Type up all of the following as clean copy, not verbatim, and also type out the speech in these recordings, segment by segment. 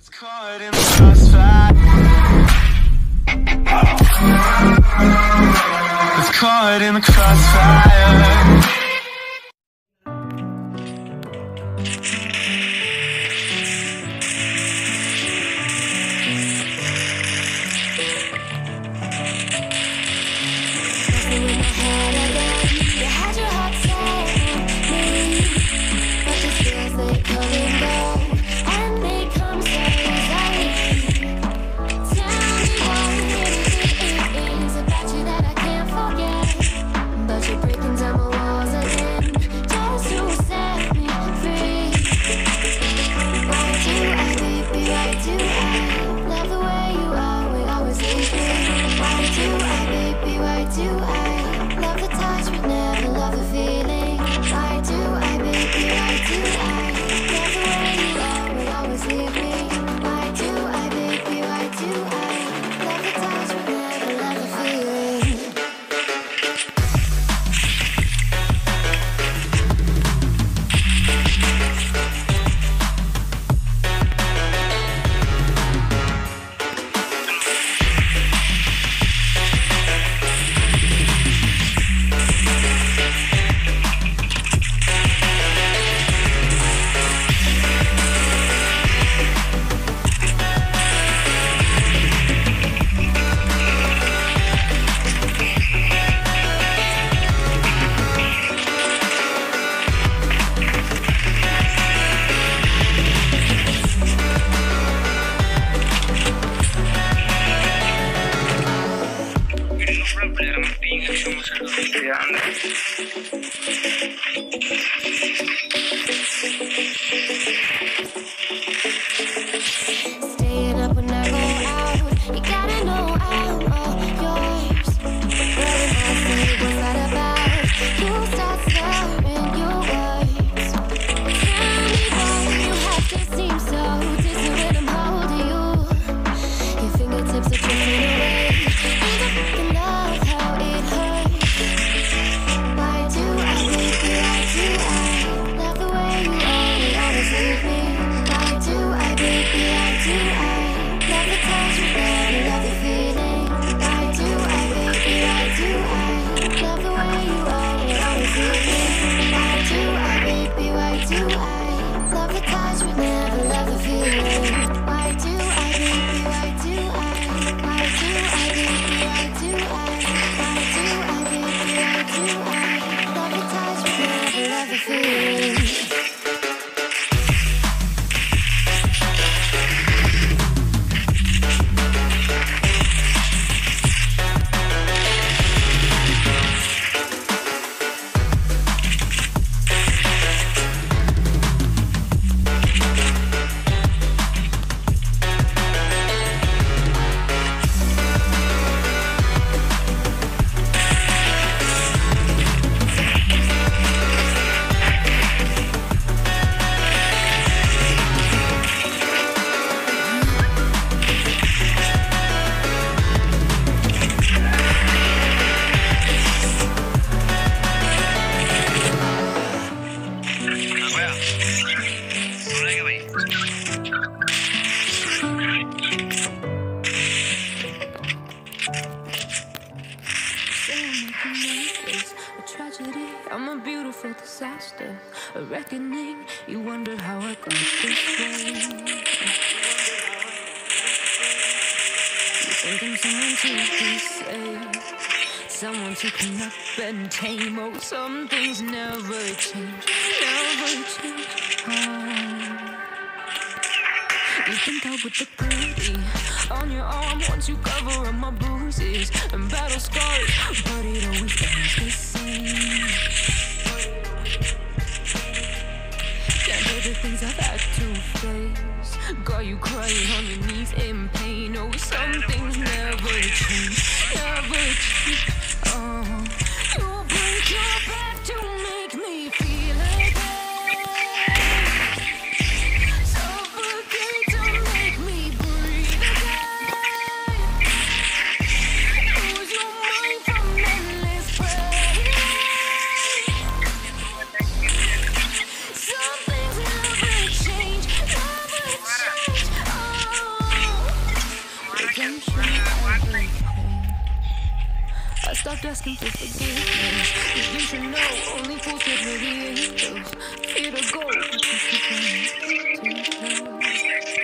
Caught in the crossfire. Was caught in the crossfire. Staying up when I go out, you gotta know I'm all yours. Rolling my sleep, what's that about? You start slurring your words. Tell me why you have to seem so distant when I'm holding you. Your fingertips are drifting away. I don't fucking love how it hurts. Why do I make you? Why do I love the way you always leave me? Why do I make you? Why do I love the touch but never love the feeling? Why do I make you? Why do I love the way you always leave me? Why do I make you? Why do I love the touch but never love the feeling? Why do I make you? Why do I? Why do I make you? Why do I? Why do I make you? Why do I love the touch but never love the feeling? I'm a beautiful disaster, a reckoning. You wonder how I got this way. You think I'm someone to be saved, someone to clean up and tame. Oh, some things never change, never change. Oh. You think I would look pretty on your arm once you cover up my bruises and battle scars, but it always ends the same. Can't bear the things I've had to face, got you crying on your knees in pain. Oh, some things never change, never change. Oh, you break your back to make me feel again. Lose your mind. I stopped asking for forgiveness. You should know only fools get rid of the angels. Fear to go, but you keep running too close.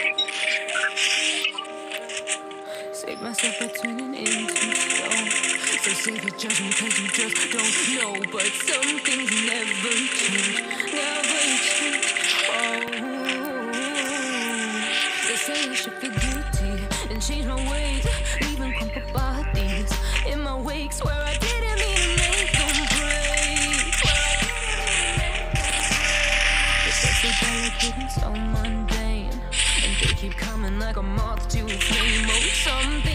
Save myself by turning into stone. So save your judgment cause you just don't know. But some things never change, never change. Oh, they say I should feel guilty and change my ways, leaving crumpled bodies in my wake. Swear I didn't mean to make them break. But they're so delicate and so mundane, and they keep coming like a moth to a flame. Oh, something